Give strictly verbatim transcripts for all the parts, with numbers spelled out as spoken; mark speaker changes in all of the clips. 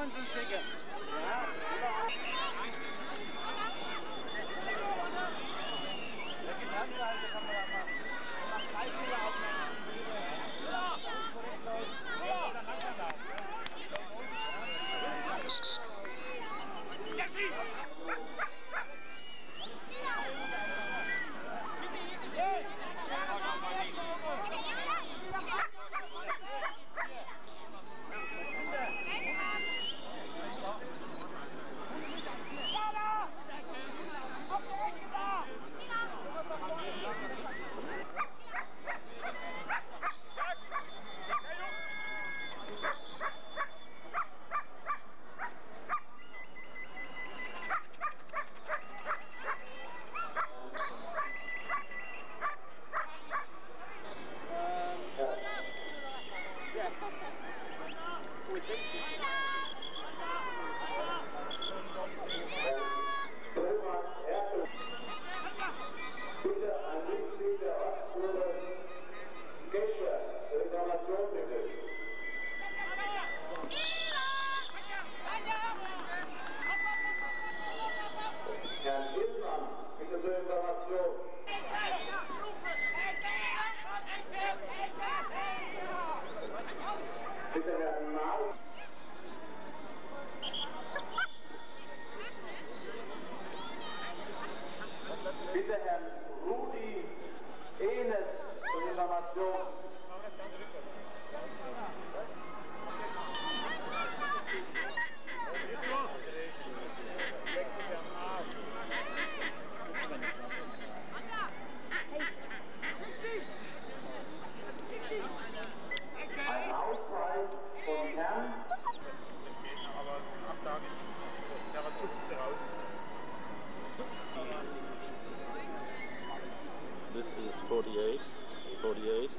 Speaker 1: kannst du uns schicken. Ja. Das kann man ja machen. Wir machen drei Fehler aufnehmen.
Speaker 2: Bitte ein Mitglied der Ortsgruppe Gescher, Reklamation bitte. Herrn Illmann, bitte zur Information. Bitte Herrn Mahl. Bitte Herrn Rudi Ehnes zur Information. Ein Ausweis von Herrn.
Speaker 3: Aber ab da der war zu raus.
Speaker 4: This is forty-eight, forty-eight.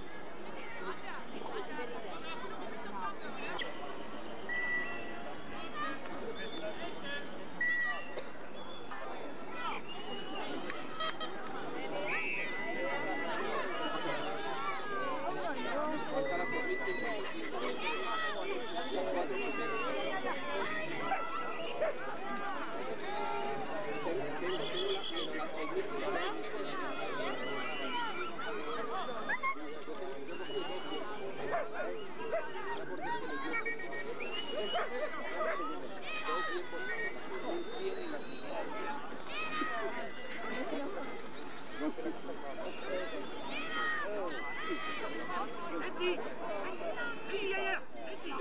Speaker 1: Etsy! Etsy! Ja, ja, Etsy!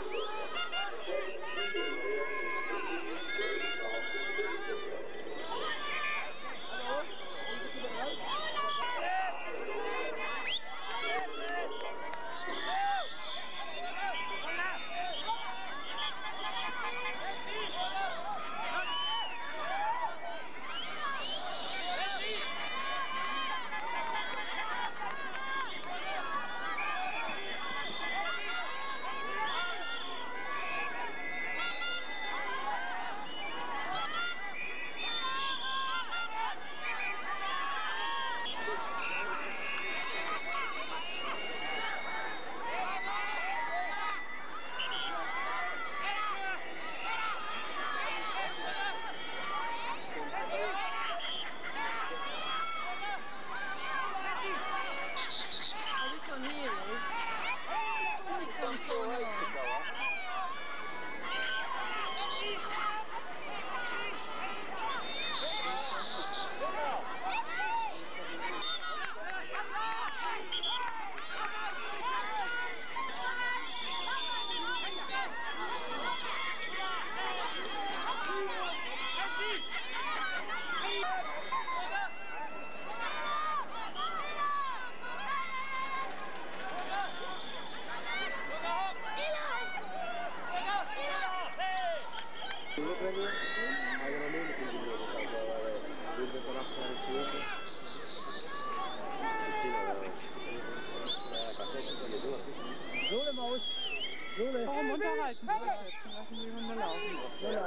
Speaker 5: Jule Maus! Jule!
Speaker 6: Warum unterhalten wir uns jetzt? Lassen die Hunde laufen.
Speaker 5: Jule!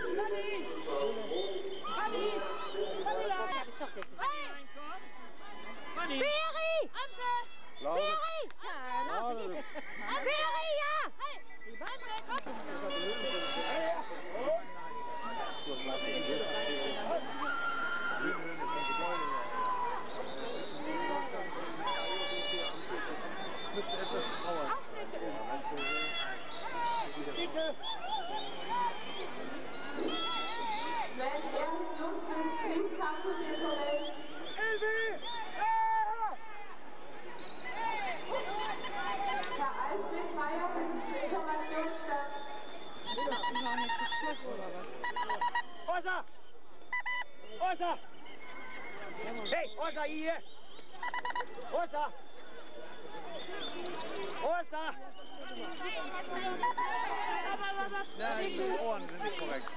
Speaker 1: Fanny! Fanny!
Speaker 7: Ja, das stoppt jetzt.
Speaker 1: Fanny!
Speaker 7: Beri!
Speaker 5: Laut!
Speaker 7: Beri! Ja, laut! Beri, ja! Hey! Die Bande, komm!
Speaker 1: 二三，二三，嘿，二三一，二三，二三。
Speaker 5: Näin se on, se on korrekt.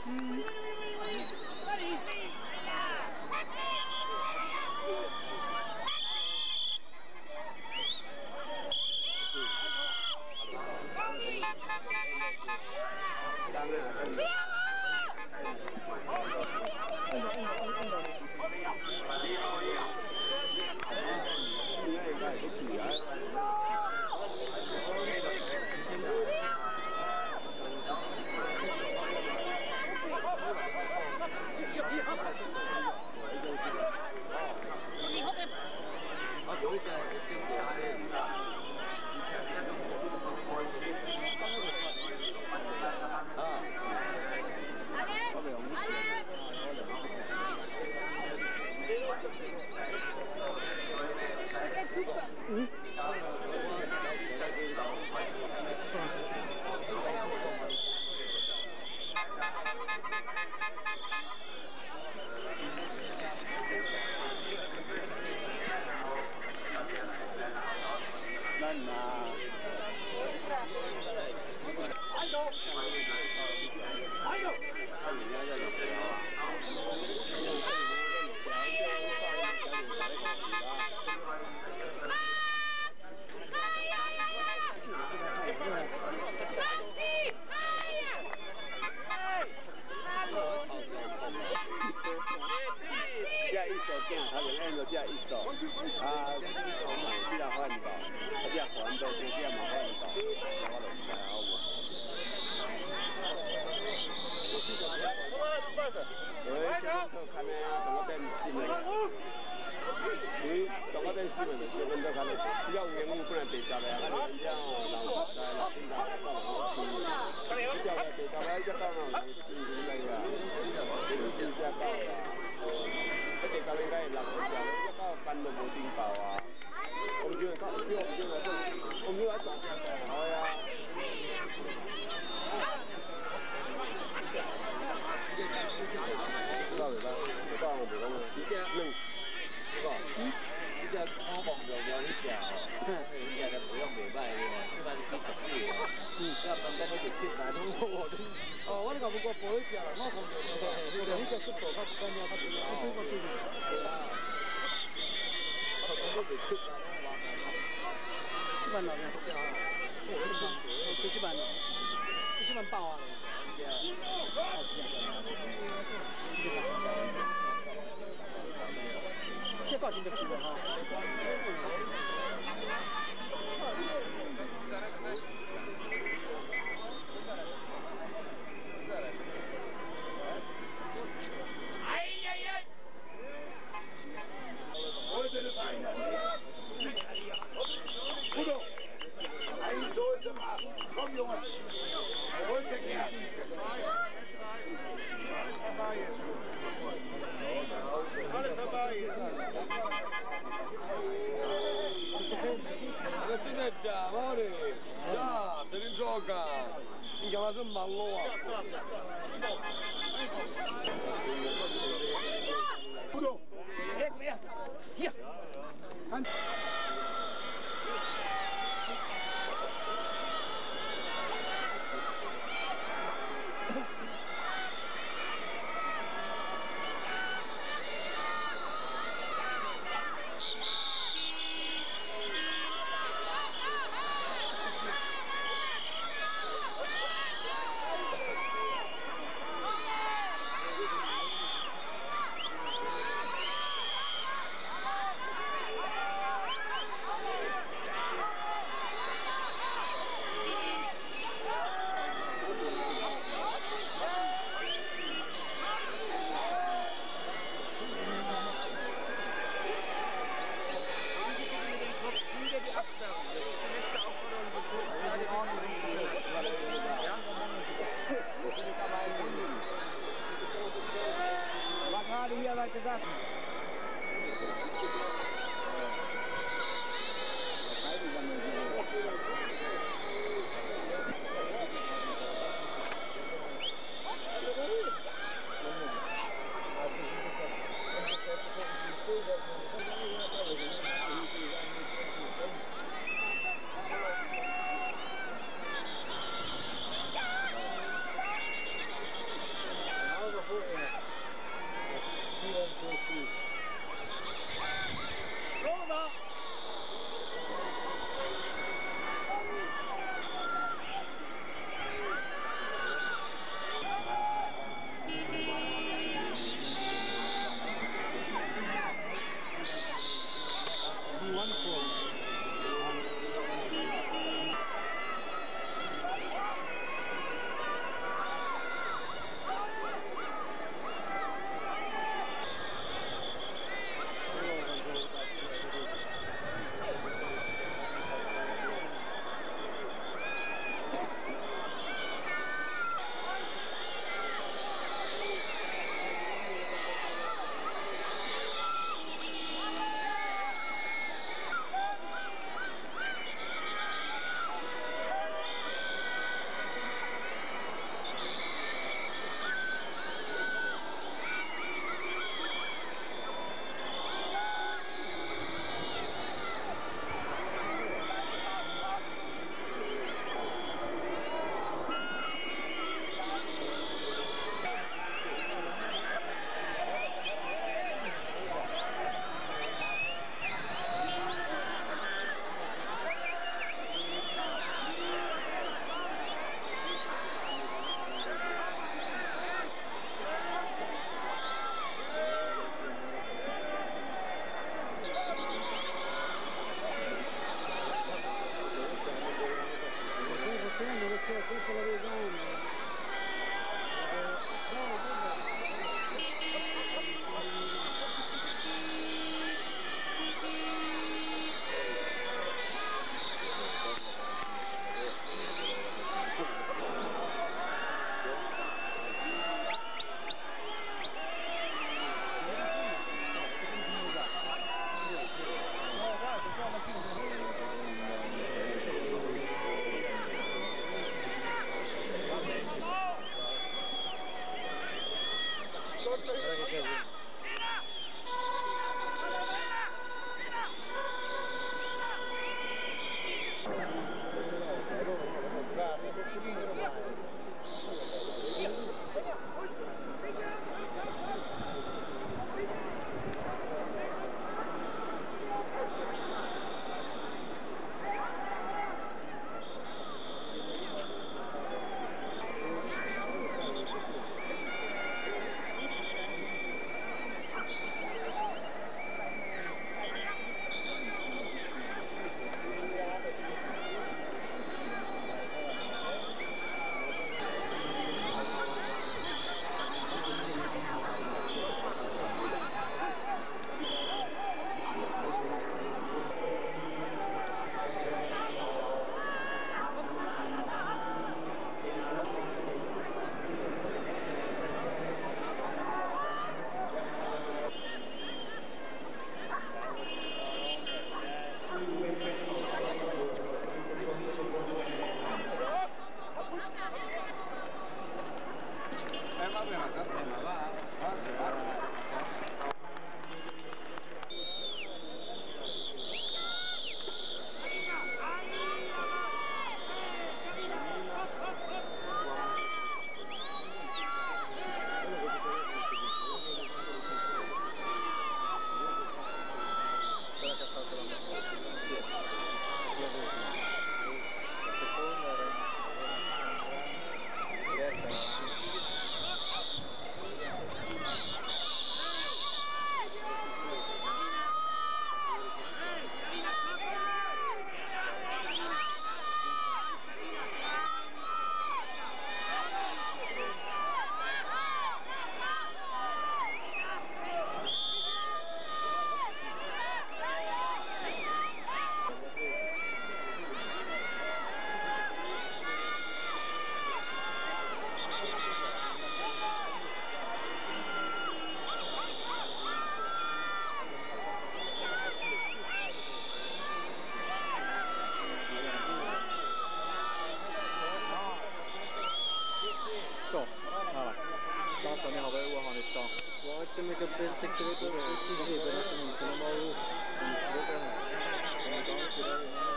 Speaker 7: Das, was ich wollte, habe ich da. Das Warte mir ein bisschen geschrieben, ein bisschen schreiben, dann nimmt sie nochmal auf, wenn ich geschrieben habe. Dann habe ich ganz wieder nochmal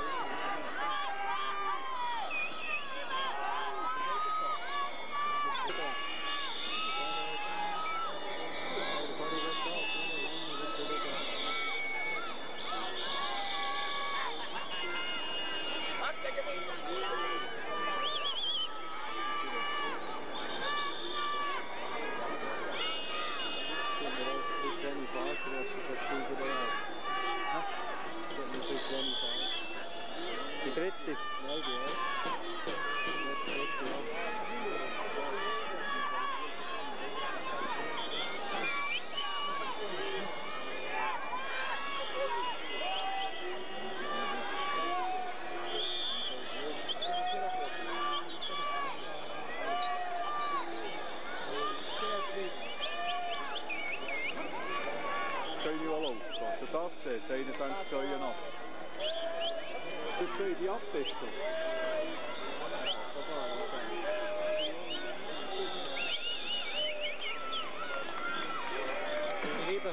Speaker 7: die dritte? Nein, die erste. Die dritte, ja.
Speaker 3: Schöne Wallung. Habt ihr das gesehen? einundzwanzig zweiundachtzig. Jetzt sehe ich die Abdichtung.
Speaker 7: Geschrieben.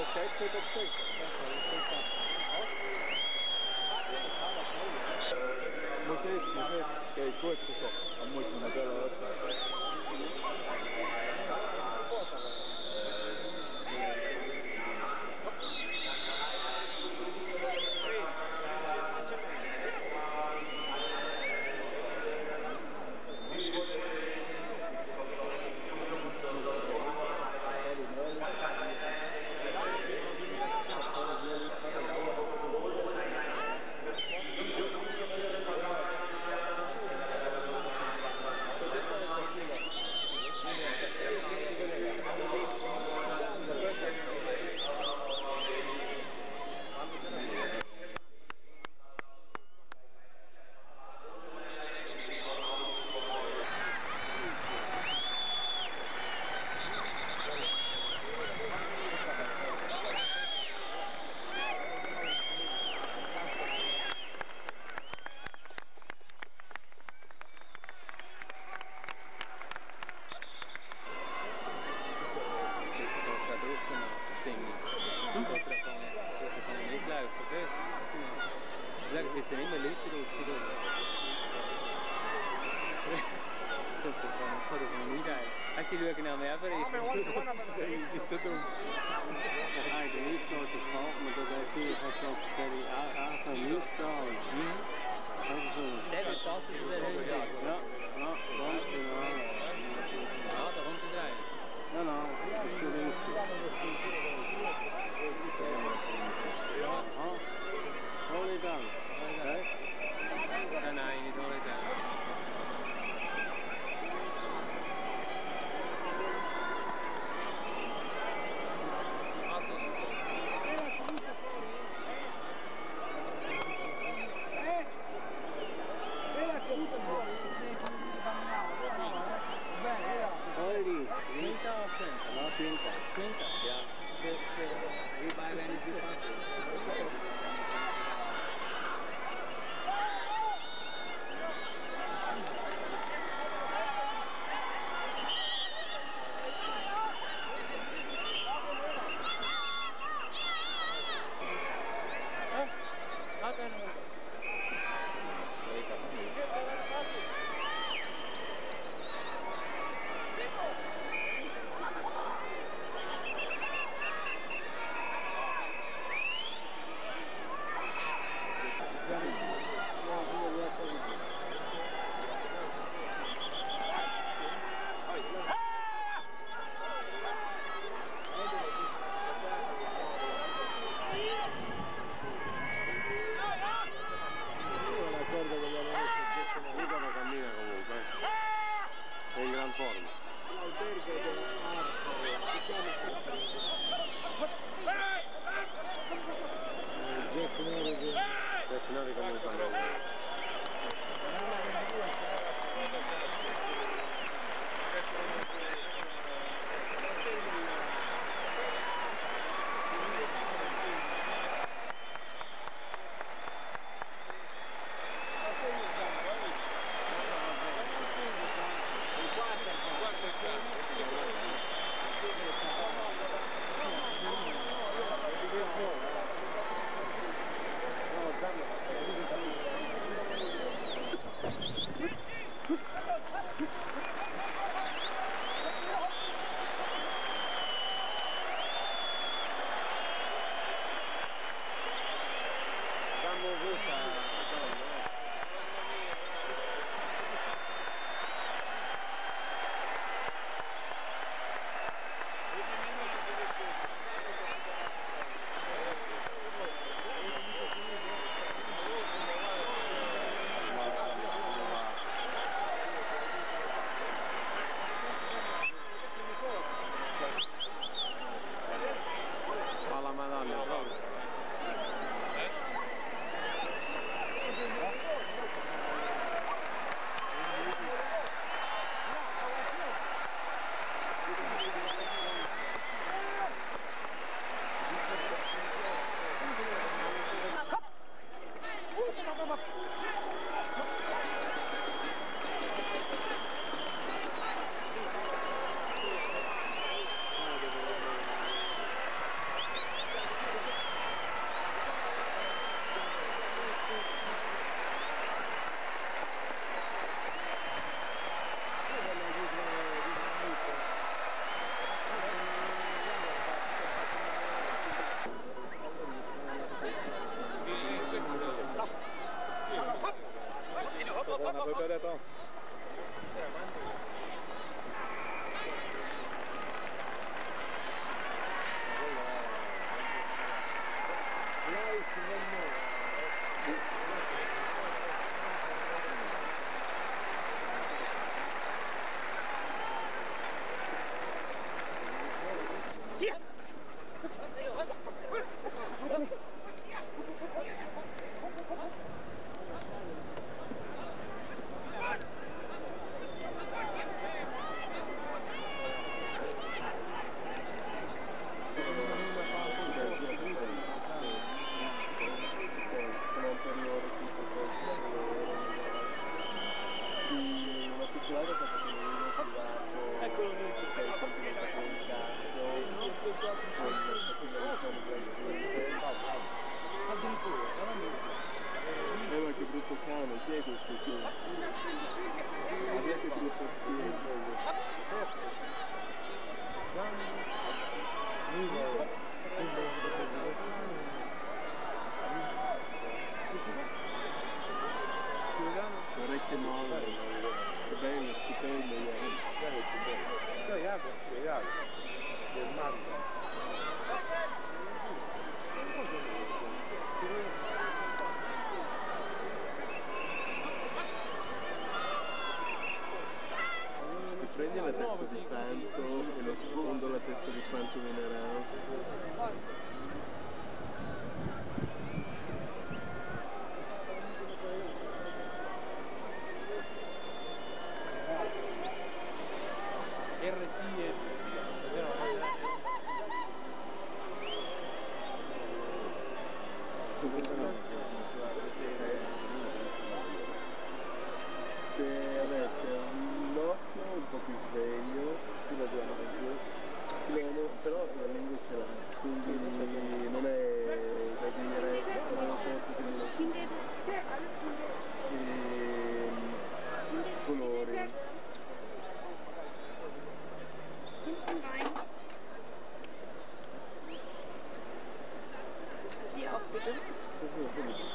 Speaker 3: Hast du gegen sieben gesehen? Muss nicht, muss nicht. Geht gut so. Aber muss man nicht lösen.
Speaker 7: Es sitzen immer Leute draussen rum. Sonst kann man von der Familie ein. Weißt du, die schauen auch mehr Bereich, das ist so dumm.
Speaker 8: Nein, der Leute hat die Karten, da kann ich fast auch so ein Mistral. Das ist so.
Speaker 7: Der wird passen zu der Hunde.
Speaker 8: Ja, ja, ganz genau.
Speaker 7: Ja, da kommt er rein.
Speaker 8: Ja, nein, das ist schon riesig. Aha, hol ich dann.
Speaker 7: Nein, nein, nicht alle da.
Speaker 8: Hoi, quinta o quinta? No, quinta. Quinta? Ja.
Speaker 7: Sì, sì. Wie bei wenn es die passt.
Speaker 3: Eh ma che brutto cane, chi è questo qui? Guarda che brutto schifo. Orecchie nuove, che bello, stupendo. Prendi la testa di Franco e lo sfondo la testa di Franco Minerale. Se adesso è un occhio un po' più sveglio, si la diamo più, però la lingua ce l'ha, quindi non è da dire non è e colori.
Speaker 9: Sie auch bitte.
Speaker 3: Sì, sì, sì.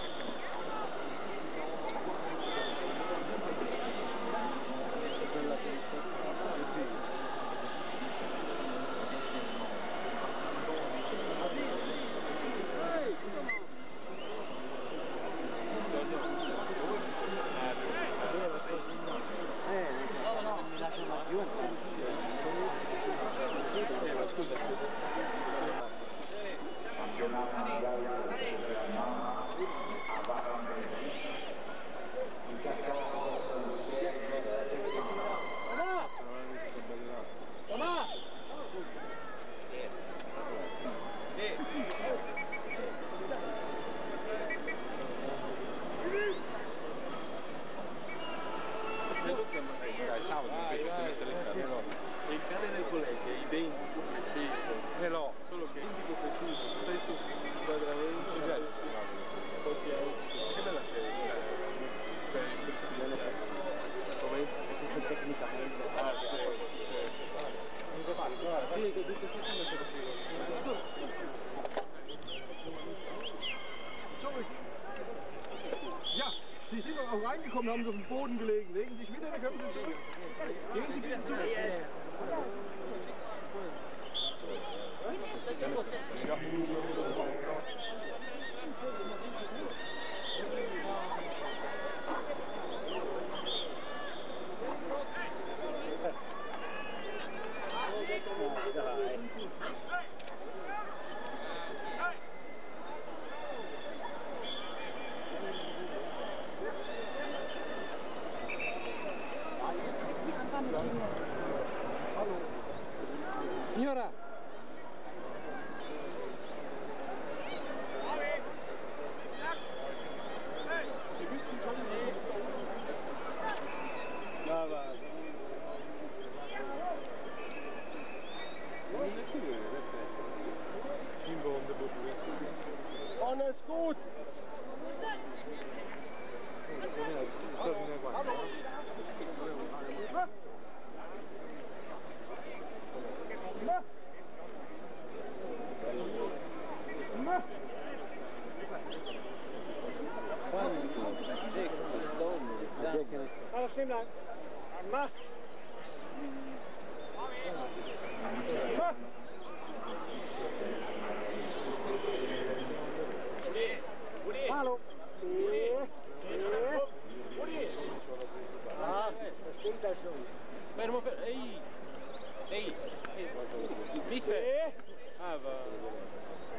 Speaker 3: Sabato invece di mettere il cane no. E il cane nel collegio è identico, preciso. Eh no, solo che è identico, preciso, stesso squadramento, stesso. Ok, che bella testa. Cioè, ispezione. Come? Stesso tecnicamente. Ah, sì, sì. Non passa, guarda. Sì, che tutto questo non c'è più.
Speaker 10: Ja, Sie sind doch auch reingekommen, haben Sie auf dem Boden gelegen. Legen Sie sich wieder, dann können Sie zurück. Gehen Sie bitte zurück.
Speaker 8: Signora!
Speaker 10: Sie wissen schon,
Speaker 8: No, va.
Speaker 10: vorne ist gut. Alles vielen Dank. Mach. Mach. Hallo. Ah, das stimmt ja schon.
Speaker 8: Fermo, fermo. Ehi! Ehi! Mister!
Speaker 10: Sì.
Speaker 8: Ah, va.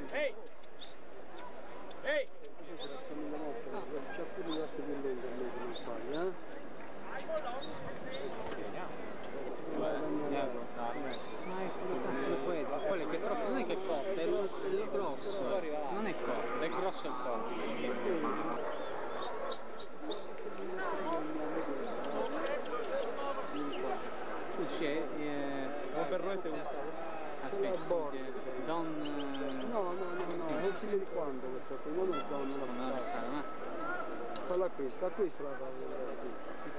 Speaker 1: Ehi! Ehi!
Speaker 8: C'è più di questo più lento invece non sbaglio, eh? Ma è quello cazzo di quello, quello che è troppo, non è che è corto, è lo, è lo grosso, non è corto, è grosso il corto. Qui c'è eh,
Speaker 3: Oberroet è un
Speaker 8: aspetta,
Speaker 3: Don
Speaker 8: no no no no, non si vede quanto questa qui, non è Don, non la fa, ma quella qui, sta qui sta la fa vedere qui.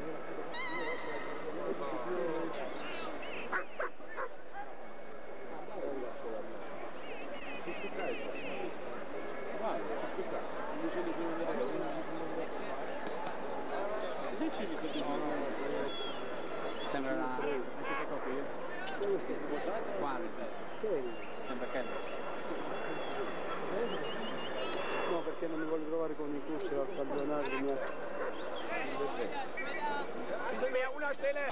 Speaker 3: Sembra la... Quale? Sembra che...
Speaker 8: No, perché non mi voglio trovare con i cusci al campionato che mi ha...
Speaker 1: Bisschen mehr Unerstelle!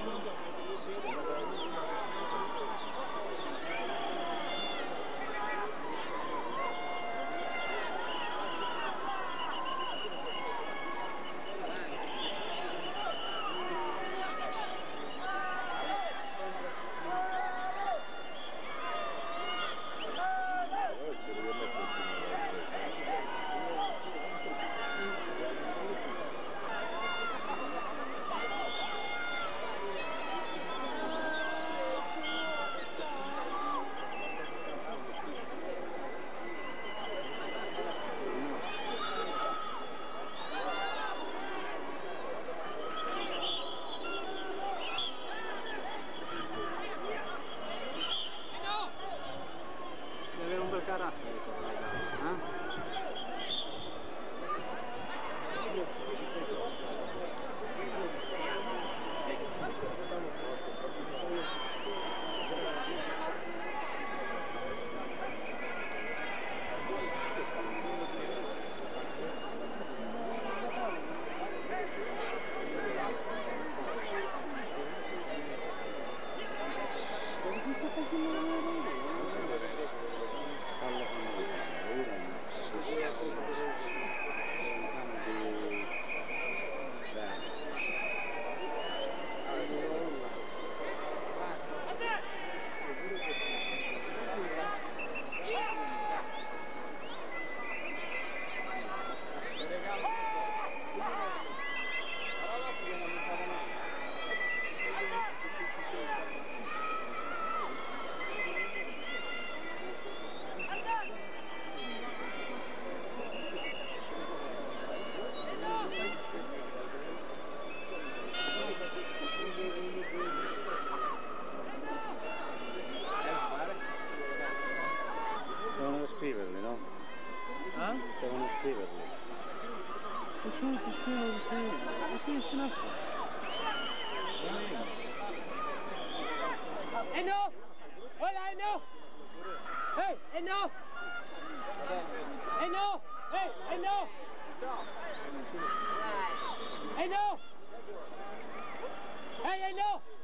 Speaker 3: Carattere cosa eh?
Speaker 8: Devono scriverli, no?
Speaker 3: Eh?
Speaker 8: Devono scriverli.
Speaker 3: Facciamo che scrivono di scrivere, ma che se ne fa?
Speaker 1: Eh no! Hola, eh no! Hey, eh no! Eh no! Hey, eh no! Eh no! Hey, eh no!